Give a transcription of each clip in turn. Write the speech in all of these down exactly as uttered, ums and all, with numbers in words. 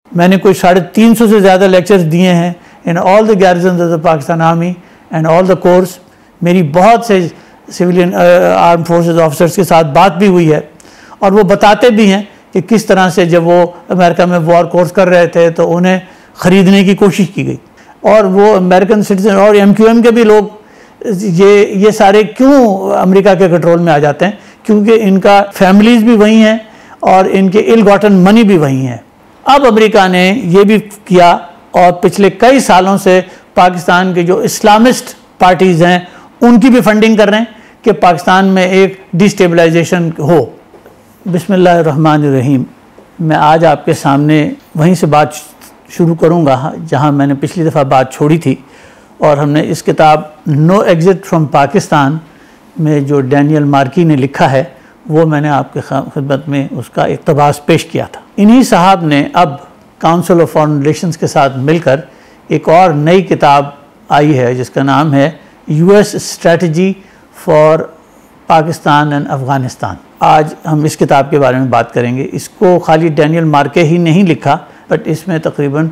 मैंने कोई साढ़े तीन सौ से ज़्यादा लेक्चर्स दिए हैं in all the garrisons of the Pakistan army and all the course. मेरी बहुत से सिविलियन आर्म फोर्सेस ऑफिसर्स के साथ बात भी हुई है और वो बताते भी हैं कि किस तरह से जब वो अमेरिका में वॉर कोर्स कर रहे थे तो उन्हें ख़रीदने की कोशिश की गई, और वो अमेरिकन सिटीजन और एम क्यू एम के भी लोग ये ये सारे क्यों अमेरिका के कंट्रोल में आ जाते हैं, क्योंकि इनका फैमिलीज़ भी वहीं हैं और इनके इल गॉटन मनी भी वहीं है। अब अमेरिका ने ये भी किया और पिछले कई सालों से पाकिस्तान के जो इस्लामिस्ट पार्टीज़ हैं उनकी भी फंडिंग कर रहे हैं कि पाकिस्तान में एक डिस्टेबलाइजेशन हो। बिस्मिल्लाहिर्रहमानिर्रहीम। मैं आज आपके सामने वहीं से बात शुरू करूंगा जहां मैंने पिछली दफ़ा बात छोड़ी थी, और हमने इस किताब नो एग्जिट फ्रॉम पाकिस्तान में जो डैनियल मार्की ने लिखा है वो मैंने आपके खिदमत में उसका इक़्तिबास पेश किया था। इन्हीं साहब ने अब काउंसिल ऑफ फॉरेन रिलेशंस के साथ मिलकर एक और नई किताब आई है जिसका नाम है US strategy for Pakistan and Afghanistan. आज हम इस किताब के बारे में बात करेंगे। इसको खाली डैनियल मार्के ही नहीं लिखा, बट इसमें तकरीबन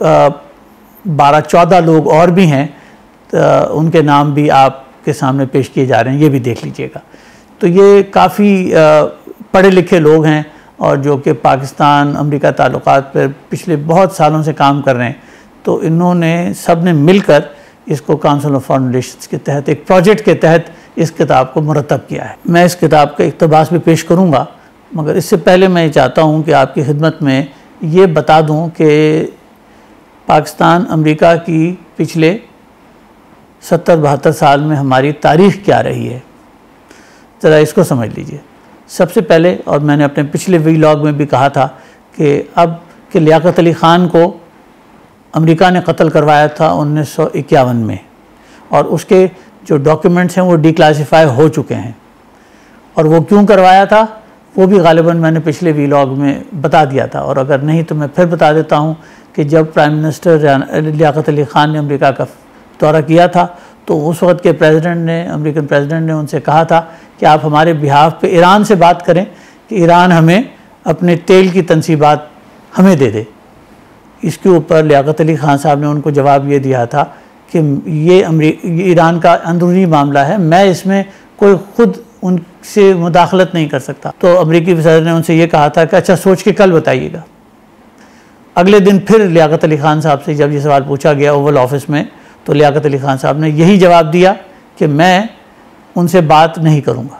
बारह चौदह लोग और भी हैं, तो उनके नाम भी आपके सामने पेश किए जा रहे हैं, ये भी देख लीजिएगा। तो ये काफ़ी पढ़े लिखे लोग हैं और जो कि पाकिस्तान अमेरिका ताल्लुकात पर पिछले बहुत सालों से काम कर रहे हैं। तो इन्होंने सब ने मिलकर इसको काउंसिल ऑफ फॉरेन रिलेशंस के तहत एक प्रोजेक्ट के तहत इस किताब को मुरतब किया है। मैं इस किताब का इक़्तिबास भी पेश करूँगा, मगर इससे पहले मैं चाहता हूँ कि आपकी खिदमत में ये बता दूँ कि पाकिस्तान अमेरिका की पिछले सत्तर बहत्तर साल में हमारी तारीख़ क्या रही है, ज़रा इसको समझ लीजिए। सबसे पहले, और मैंने अपने पिछले व्लॉग में भी कहा था कि अब कि लियाकत अली ख़ान को अमेरिका ने कत्ल करवाया था उन्नीस सौ इक्यावन में, और उसके जो डॉक्यूमेंट्स हैं वो डिक्लासिफाई हो चुके हैं, और वो क्यों करवाया था वो भी गालिबन मैंने पिछले व्लॉग में बता दिया था। और अगर नहीं तो मैं फिर बता देता हूँ कि जब प्राइम मिनिस्टर लियाकत अली ख़ान ने अमेरिका का दौरा किया था तो उस वक्त के प्रेसिडेंट ने अमेरिकन प्रेसिडेंट ने उनसे कहा था कि आप हमारे बिहाफ पे ईरान से बात करें कि ईरान हमें अपने तेल की तनसीबात हमें दे दे। इसके ऊपर लियाकत अली ख़ान साहब ने उनको जवाब ये दिया था कि ये अमरीका ईरान का अंदरूनी मामला है, मैं इसमें कोई ख़ुद उनसे मुदाखलत नहीं कर सकता। तो अमरीकी सदर ने उनसे ये कहा था कि अच्छा सोच के कल बताइएगा। अगले दिन फिर लियाकत अली ख़ान साहब से जब ये सवाल पूछा गया ओवल ऑफिस में, तो लियाकत अली ख़ान साहब ने यही जवाब दिया कि मैं उनसे बात नहीं करूँगा।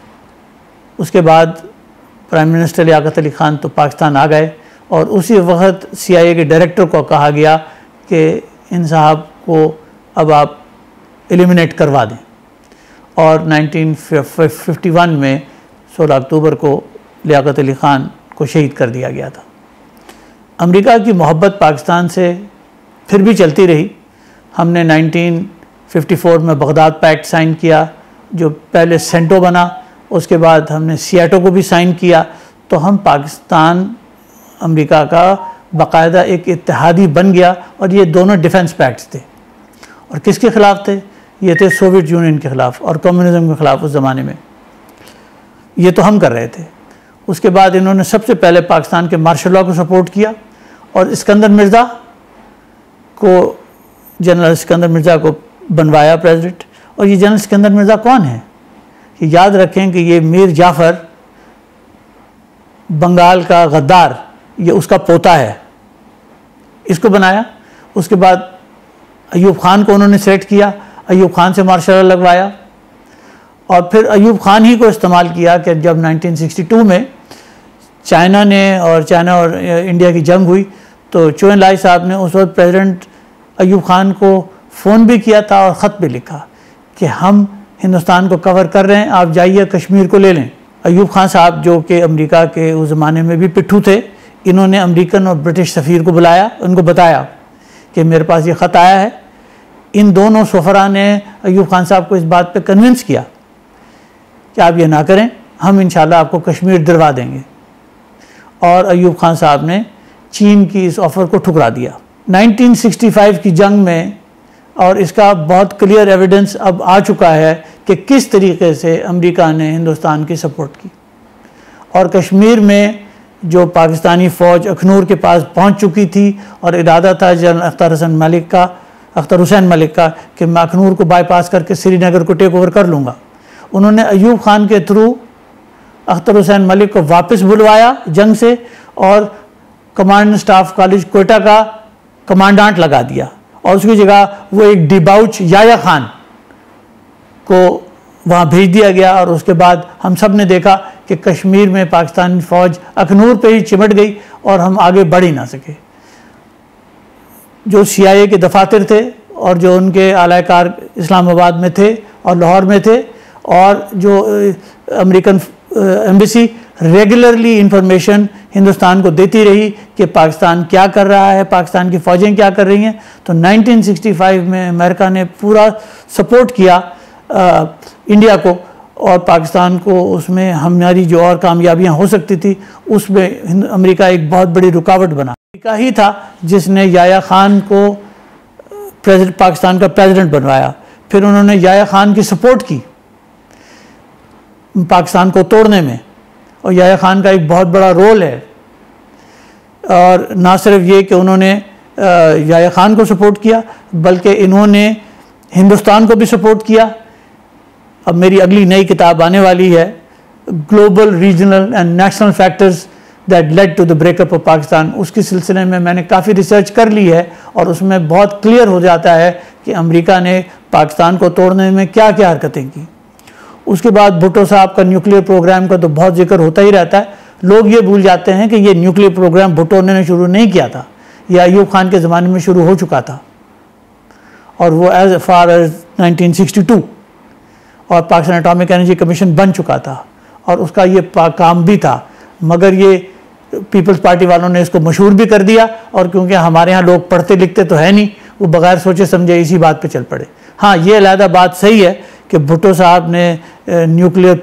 उसके बाद प्राइम मिनिस्टर लियाकत अली ख़ान तो पाकिस्तान आ गए, और उसी वक्त सी आई ए के डायरेक्टर को कहा गया कि इन साहब को अब आप एलिमिनेट करवा दें, और नाइनटीन फिफ्टी वन में सोलह अक्टूबर को लियाकत अली ख़ान को शहीद कर दिया गया था। अमेरिका की मोहब्बत पाकिस्तान से फिर भी चलती रही। हमने नाइनटीन फिफ्टी फोर में बगदाद पैक्ट साइन किया जो पहले सेंटो बना, उसके बाद हमने सियाटो को भी साइन किया। तो हम पाकिस्तान अमेरिका का बाकायदा एक इत्तेहादी बन गया, और ये दोनों डिफेंस पैक्ट्स थे। और किसके ख़िलाफ़ थे? ये थे सोवियत यूनियन के ख़िलाफ़ और कम्युनिज़म के ख़िलाफ़ उस ज़माने में। ये तो हम कर रहे थे। उसके बाद इन्होंने सबसे पहले पाकिस्तान के मार्शल लॉ को सपोर्ट किया, और सिकंदर मिर्ज़ा को जनरल सिकंदर मिर्ज़ा को बनवाया प्रेसिडेंट। और ये जनरल सिकंदर मिर्ज़ा कौन है? ये याद रखें कि ये मीर जाफ़र बंगाल का गद्दार, ये उसका पोता है, इसको बनाया। उसके बाद अयूब ख़ान को उन्होंने सेलेक्ट किया, अयूब ख़ान से मार्शल लॉ लगवाया, और फिर अयूब ख़ान ही को इस्तेमाल किया कि जब नाइनटीन सिक्सटी टू में चाइना ने और चाइना और इंडिया की जंग हुई तो चो एन लाई साहब ने उस वक्त प्रेसिडेंट अयूब ख़ान को फ़ोन भी किया था और ख़त भी लिखा कि हम हिंदुस्तान को कवर कर रहे हैं, आप जाइए कश्मीर को ले लें। अयूब ख़ान साहब जो कि अमेरिका के उस ज़माने में भी पिट्ठू थे, इन्होंने अमेरिकन और ब्रिटिश सफ़ीर को बुलाया, उनको बताया कि मेरे पास ये ख़त आया है। इन दोनों सफ़रा ने अयूब ख़ान साहब को इस बात पे कन्विंस किया कि आप ये ना करें, हम इंशाल्लाह आपको कश्मीर दिलवा देंगे। और अयूब ख़ान साहब ने चीन की इस ऑफ़र को ठुकरा दिया। नाइनटीन सिक्सटी फाइव की जंग में, और इसका बहुत क्लियर एविडेंस अब आ चुका है कि किस तरीके से अमेरिका ने हिंदुस्तान की सपोर्ट की, और कश्मीर में जो पाकिस्तानी फ़ौज अखनूर के पास पहुंच चुकी थी और इरादा था जनरल अख्तर हसन मलिक का अख्तर हुसैन मलिक का कि मैं अखनूर को बाईपास करके श्रीनगर को टेक ओवर कर लूँगा। उन्होंने अयूब खान के थ्रू अख्तर हुसैन मलिक को वापस बुलवाया जंग से और कमांड स्टाफ कॉलेज कोयटा का कमांडांट लगा दिया और उसकी जगह वो एक डिबाउच याया खान को वहाँ भेज दिया गया। और उसके बाद हम सब ने देखा कि कश्मीर में पाकिस्तानी फ़ौज अखनूर पे ही चिमट गई और हम आगे बढ़ ही ना सके। जो सी आई ए के दफातर थे और जो उनके आलाकार इस्लामाबाद में थे और लाहौर में थे और जो American embassy regularly information Hindustan को देती रही कि पाकिस्तान क्या कर रहा है, पाकिस्तान की फ़ौजें क्या कर रही हैं। तो नाइनटीन सिक्सटी फाइव में अमेरिका ने पूरा सपोर्ट किया आ, इंडिया को और पाकिस्तान को उसमें हमारी जो और कामयाबियां हो सकती थी उसमें अमेरिका एक बहुत बड़ी रुकावट बना। अमेरिका ही था जिसने याया खान को प्रेसिडेंट पाकिस्तान का प्रेसिडेंट बनवाया। फिर उन्होंने याया खान की सपोर्ट की पाकिस्तान को तोड़ने में और याया खान का एक बहुत बड़ा रोल है। और ना सिर्फ ये कि उन्होंने याया खान को सपोर्ट किया बल्कि इन्होंने हिंदुस्तान को भी सपोर्ट किया। अब मेरी अगली नई किताब आने वाली है, global regional and national factors that led to the breakup of Pakistan. उसके सिलसिले में मैंने काफ़ी रिसर्च कर ली है और उसमें बहुत क्लियर हो जाता है कि अमेरिका ने पाकिस्तान को तोड़ने में क्या क्या हरकतें की। उसके बाद भुट्टो साहब का न्यूक्लियर प्रोग्राम का तो बहुत जिक्र होता ही रहता है। लोग ये भूल जाते हैं कि ये न्यूक्लियर प्रोग्राम भुट्टो ने शुरू नहीं किया था, यह अयूब खान के ज़माने में शुरू हो चुका था और वो as far as nineteen sixty two और पाकिस्तान एटॉमिक एनर्जी कमीशन बन चुका था और उसका ये काम भी था। मगर ये पीपल्स पार्टी वालों ने इसको मशहूर भी कर दिया और क्योंकि हमारे यहाँ लोग पढ़ते लिखते तो है नहीं, वो बगैर सोचे समझे इसी बात पे चल पड़े। हाँ, ये अलहदा बात सही है कि भुट्टो साहब ने न्यूक्लियर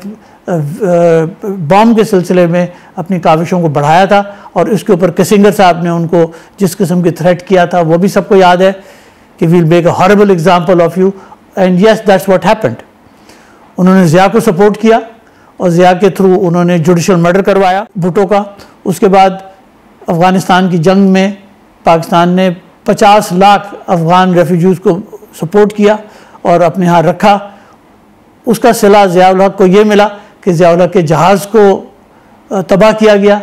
बॉम्ब के सिलसिले में अपनी काविशों को बढ़ाया था और इसके ऊपर किसिंगर साहब ने उनको जिस किस्म की थ्रेट किया था वो भी सबको याद है कि we'll make a horrible example of you and yes that's what happened. उन्होंने ज़िया को सपोर्ट किया और ज़िया के थ्रू उन्होंने जुडिशल मर्डर करवाया भुट्टो का। उसके बाद अफ़गानिस्तान की जंग में पाकिस्तान ने पचास लाख अफ़गान रेफ्यूजीज़ को सपोर्ट किया और अपने यहाँ रखा। उसका सिला ज़ियाउल हक को ये मिला कि ज़ियाउल हक के जहाज़ को तबाह किया गया।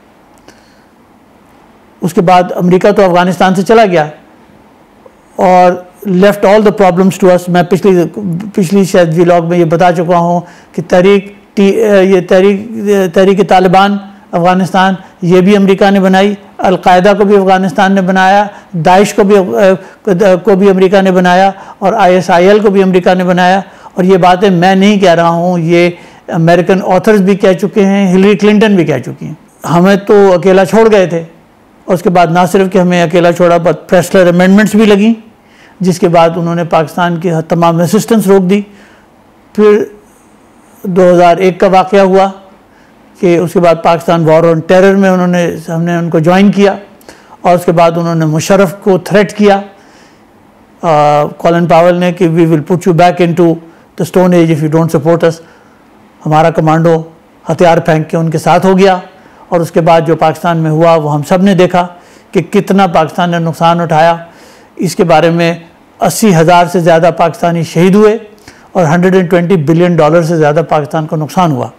उसके बाद अमेरिका तो अफ़गानिस्तान से चला गया और left all the problems to us. मैं पिछली पिछली शायद व्लॉग में ये बता चुका हूँ कि तहरीक टी ये तहरीक तहरीक तालिबान अफ़गानिस्तान ये भी अमेरिका ने बनाई, अलकायदा को भी अफ़गानिस्तान ने बनाया, दाइश को भी को भी अमेरिका ने बनाया और आई एस आई एल को भी अमेरिका ने बनाया। और ये बातें मैं नहीं कह रहा हूँ, ये अमेरिकन ऑथर्स भी कह चुके हैं, हिलरी क्लिंटन भी कह चुकी हैं। हमें तो अकेला छोड़ गए थे और उसके बाद ना सिर्फ कि हमें अकेला छोड़ा बट प्रेस्लर अमेंडमेंट्स भी लगी जिसके बाद उन्होंने पाकिस्तान की तमाम असिस्टेंस रोक दी। फिर दो हज़ार एक का वाक़या हुआ कि उसके बाद पाकिस्तान वॉर ऑन टेरर में उन्होंने हमने उनको ज्वाइन किया और उसके बाद उन्होंने मुशर्रफ को थ्रेट किया कॉलिन पावेल ने कि we will put you back into the stone age if you don't support us. हमारा कमांडो हथियार फेंक के उनके साथ हो गया और उसके बाद जो पाकिस्तान में हुआ वो हम सब ने देखा कि कितना पाकिस्तान ने नुकसान उठाया। इसके बारे में अस्सी हज़ार से ज़्यादा पाकिस्तानी शहीद हुए और एक सौ बीस बिलियन डॉलर से ज़्यादा पाकिस्तान को नुकसान हुआ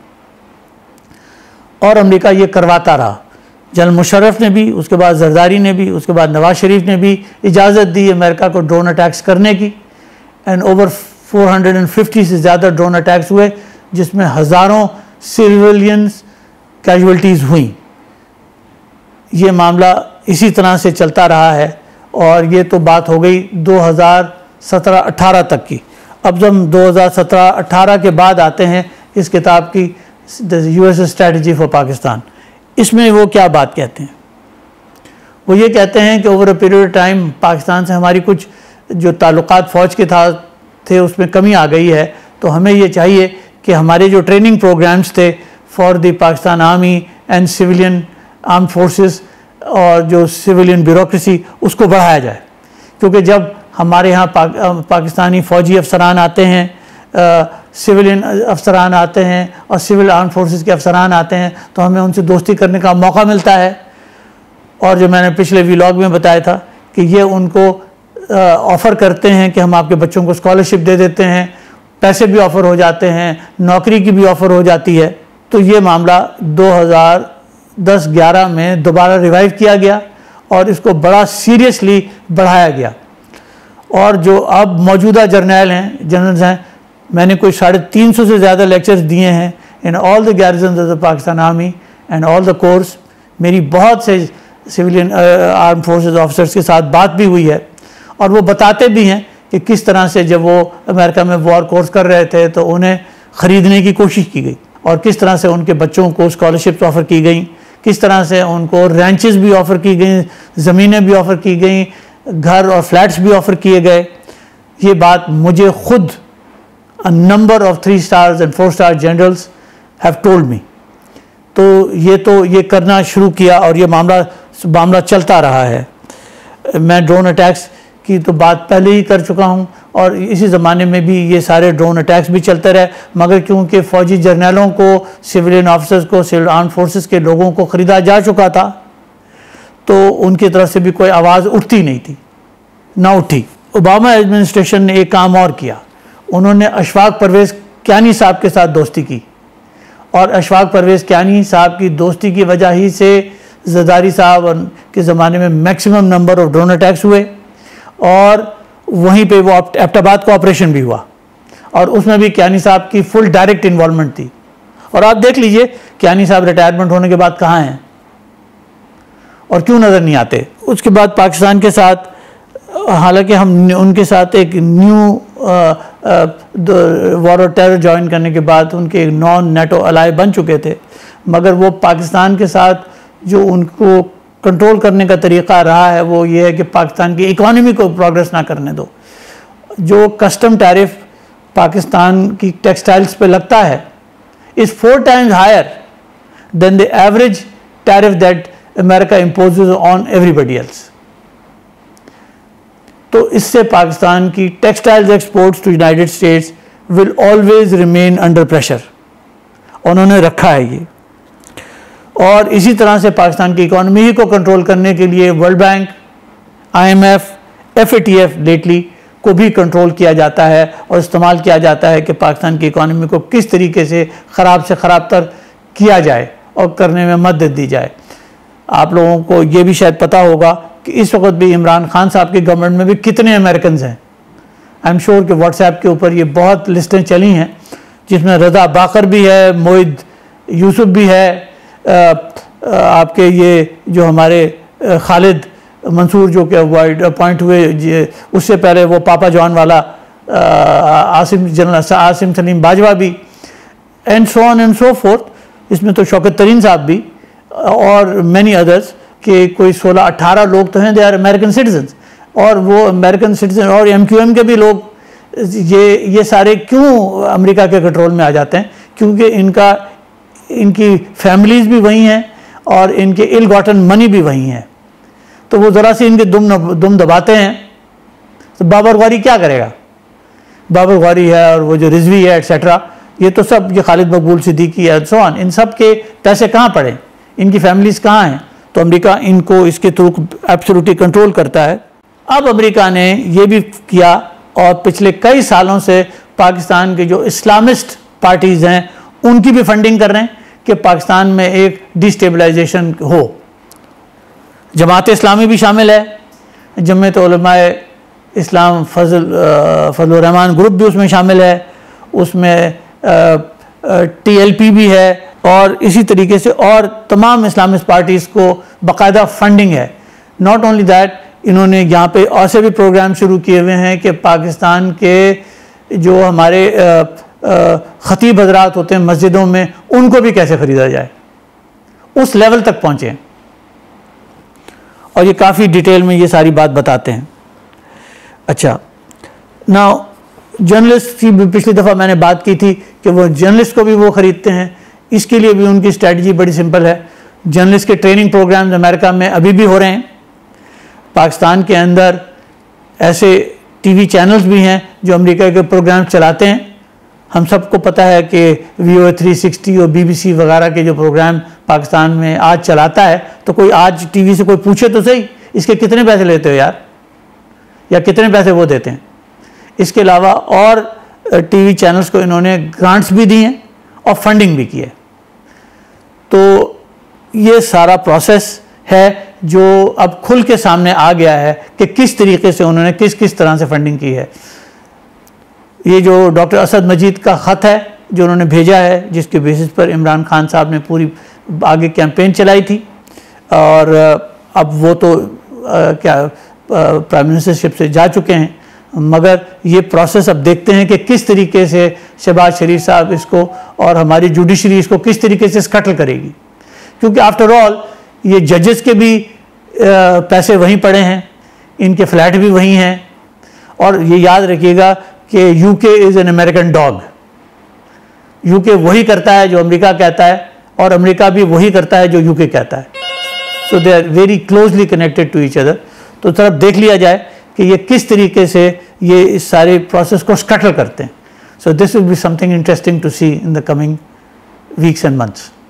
और अमेरिका ये करवाता रहा। जनरल मुशर्रफ ने भी, उसके बाद जरदारी ने भी, उसके बाद नवाज शरीफ ने भी इजाज़त दी अमेरिका को ड्रोन अटैक्स करने की एंड ओवर चार सौ पचास से ज़्यादा ड्रोन अटैक्स हुए जिसमें हज़ारों सिविलियंस कैजुअल्टीज़ हुई। ये मामला इसी तरह से चलता रहा है और ये तो बात हो गई दो हज़ार सत्रह अठारह तक की। अब जब हम दो हज़ार सत्रह अठारह के बाद आते हैं इस किताब की the US strategy for Pakistan, इसमें वो क्या बात कहते हैं? वो ये कहते हैं कि over a period of time Pakistan से हमारी कुछ जो ताल्लुकात फ़ौज के था थे उसमें कमी आ गई है, तो हमें ये चाहिए कि हमारे जो ट्रेनिंग प्रोग्राम्स थे for the Pakistan army and civilian arm forces और जो सिविलियन ब्यूरोक्रेसी उसको बढ़ाया जाए। क्योंकि जब हमारे यहाँ पा, पाकिस्तानी फ़ौजी अफसरान आते हैं सिविलियन अफसरान आते हैं और सिविल आर्म फोर्सेस के अफसरान आते हैं तो हमें उनसे दोस्ती करने का मौका मिलता है। और जो मैंने पिछले व्लॉग में बताया था कि ये उनको ऑफ़र करते हैं कि हम आपके बच्चों को स्कॉलरशिप दे देते हैं, पैसे भी ऑफ़र हो जाते हैं, नौकरी की भी ऑफ़र हो जाती है। तो ये मामला दो हज़ार दस ग्यारह में दोबारा रिवाइव किया गया और इसको बड़ा सीरियसली बढ़ाया गया। और जो अब मौजूदा जर्नैल हैं जनरल्स हैं, मैंने कोई साढ़े तीन सौ से ज़्यादा लेक्चर्स दिए हैं in all the garrisons of the Pakistan army and all the course. मेरी बहुत से सिविलियन आर्म फोर्सेस ऑफिसर्स के साथ बात भी हुई है और वो बताते भी हैं कि किस तरह से जब वो अमेरिका में वॉर कोर्स कर रहे थे तो उन्हें ख़रीदने की कोशिश की गई और किस तरह से उनके बच्चों को स्कॉलरशिप्स ऑफ़र की गई, किस तरह से उनको रैंचेस भी ऑफ़र की गई, ज़मीनें भी ऑफ़र की गई, घर और फ्लैट्स भी ऑफ़र किए गए। ये बात मुझे खुद a number of three stars and four star generals have told me. तो ये तो ये करना शुरू किया और ये मामला मामला चलता रहा है। मैं ड्रोन अटैक्स की तो बात पहले ही कर चुका हूँ और इसी ज़माने में भी ये सारे ड्रोन अटैक्स भी चलते रहे, मगर क्योंकि फ़ौजी जर्नलों को, सिविलियन ऑफिसर्स को, सिविल आर्म फोर्सेस के लोगों को ख़रीदा जा चुका था तो उनकी तरफ से भी कोई आवाज़ उठती नहीं थी, ना उठी। ओबामा एडमिनिस्ट्रेशन ने एक काम और किया, उन्होंने अशफाक परवेज़ कियानी साहब के साथ दोस्ती की और अशफाक परवेज़ कियानी साहब की दोस्ती की वजह ही से ज़रदारी साहब के ज़माने में maximum number of drone attacks हुए और वहीं पे वो एबटाबाद का ऑपरेशन भी हुआ और उसमें भी कियानी साहब की फुल डायरेक्ट इन्वॉल्वमेंट थी। और आप देख लीजिए कियानी साहब रिटायरमेंट होने के बाद कहाँ हैं और क्यों नज़र नहीं आते। उसके बाद पाकिस्तान के साथ, हालांकि हम उनके साथ एक new war of terror join करने के बाद उनके एक नॉन नेटो अलाय बन चुके थे, मगर वो पाकिस्तान के साथ जो उनको कंट्रोल करने का तरीक़ा रहा है वो ये है कि पाकिस्तान की इकॉनमी को प्रोग्रेस ना करने दो। जो कस्टम टैरिफ पाकिस्तान की टेक्सटाइल्स पे लगता है is four times higher than the average tariff that America imposes on everybody else. तो इससे पाकिस्तान की textiles exports to United States will always remain under pressure, उन्होंने रखा है ये। और इसी तरह से पाकिस्तान की इकॉनमी ही को कंट्रोल करने के लिए World Bank, I M F, F A T F lately को भी कंट्रोल किया जाता है और इस्तेमाल किया जाता है कि पाकिस्तान की इकॉनमी को किस तरीके से ख़राब से ख़राब तर किया जाए और करने में मदद दी जाए। आप लोगों को ये भी शायद पता होगा कि इस वक्त भी इमरान खान साहब की गवर्नमेंट में भी कितने अमेरिकन हैं। आई एम श्योर कि व्हाट्सएप के ऊपर ये बहुत लिस्टें चली हैं जिसमें रज़ा बाकर भी है, मोइद यूसुफ भी है, आ, आ, आपके ये जो हमारे खालिद मंसूर जो कि अपॉइंट हुए, उससे पहले वो पापा जॉन वाला आसिम जनरल आसिम सलीम बाजवा भी, and so on and so forth. इसमें तो शौकत तरीन साहब भी और मैनी अदर्स के कोई सोलह अट्ठारह लोग तो हैं, दे आर अमेरिकन सिटीजन्स। और वो अमेरिकन सिटीजन और एम क्यू एम के भी लोग ये ये सारे क्यों अमेरिका के कंट्रोल में आ जाते हैं? क्योंकि इनका इनकी फैमिलीज़ भी वही हैं और इनके इल गॉटन मनी भी वही हैं। तो वो ज़रा सी इनके दुम दुम दबाते हैं तो बाबर गौरी क्या करेगा? बाबर गौरी है और वो जो रिजवी है एट्सेट्रा, ये तो सब, ये खालिद मकबूल सिद्दीकी है, सो ऑन, इन सब के पैसे कहाँ पड़े, इनकी फैमिलीज़ कहाँ हैं? तो अमेरिका इनको इसके थ्रू एब्सोल्युटली कंट्रोल करता है। अब अमेरिका ने ये भी किया और पिछले कई सालों से पाकिस्तान के जो इस्लामिस्ट पार्टीज़ हैं उनकी भी फंडिंग कर रहे हैं कि पाकिस्तान में एक डिस्टेबलाइजेशन हो। जमात इस्लामी भी शामिल है, जमीयत उलमाए इस्लाम फजल फजल रहमान ग्रुप भी उसमें शामिल है, उसमें टी एल पी भी है और इसी तरीके से और तमाम इस्लामिस्ट पार्टीज़ को बाकायदा फंडिंग है। नॉट ओनली दैट, इन्होंने यहाँ पे ऐसे भी प्रोग्राम शुरू किए हुए हैं कि पाकिस्तान के जो हमारे ख़तीब हजरात होते हैं मस्जिदों में, उनको भी कैसे ख़रीदा जाए, उस लेवल तक पहुँचे हैं। और ये काफ़ी डिटेल में ये सारी बात बताते हैं। अच्छा, नाउ जर्नलिस्ट की भी पिछली दफ़ा मैंने बात की थी कि वो जर्नलिस्ट को भी वो ख़रीदते हैं। इसके लिए भी उनकी स्ट्रेटजी बड़ी सिंपल है। जर्नलिस्ट के ट्रेनिंग प्रोग्राम्स अमेरिका में अभी भी हो रहे हैं। पाकिस्तान के अंदर ऐसे टीवी चैनल्स भी हैं जो अमेरिका के प्रोग्राम चलाते हैं। हम सबको पता है कि V O A three sixty और बी बी सी वगैरह के जो प्रोग्राम पाकिस्तान में आज चलाता है, तो कोई आज टीवी से कोई पूछे तो सही इसके कितने पैसे लेते हो यार, या कितने पैसे वो देते हैं। इसके अलावा और टीवी चैनल्स को इन्होंने ग्रांट्स भी दी हैं और फंडिंग भी की है। तो ये सारा प्रोसेस है जो अब खुल के सामने आ गया है कि किस तरीके से उन्होंने किस किस तरह से फंडिंग की है। ये जो डॉक्टर असद मजीद का ख़त है जो उन्होंने भेजा है, जिसके बेसिस पर इमरान खान साहब ने पूरी आगे कैंपेन चलाई थी, और अब वो तो आ, क्या प्राइम मिनिस्टरशिप से जा चुके हैं, मगर ये प्रोसेस अब देखते हैं कि किस तरीके से शहबाज शरीफ साहब इसको और हमारी जुडिशरी इसको किस तरीके से स्कटल करेगी। क्योंकि आफ्टर ऑल ये जजेस के भी आ, पैसे वहीं पड़े हैं, इनके फ्लैट भी वहीं हैं, और ये याद रखिएगा कि UK is an American dog. UK वही करता है जो अमेरिका कहता है, और अमेरिका भी वही करता है जो यूके कहता है। So they are very closely connected to each other. तो तरफ देख लिया जाए कि ये किस तरीके से ये इस सारे प्रोसेस को स्कटल करते हैं। So this will be something interesting to see in the coming weeks and months.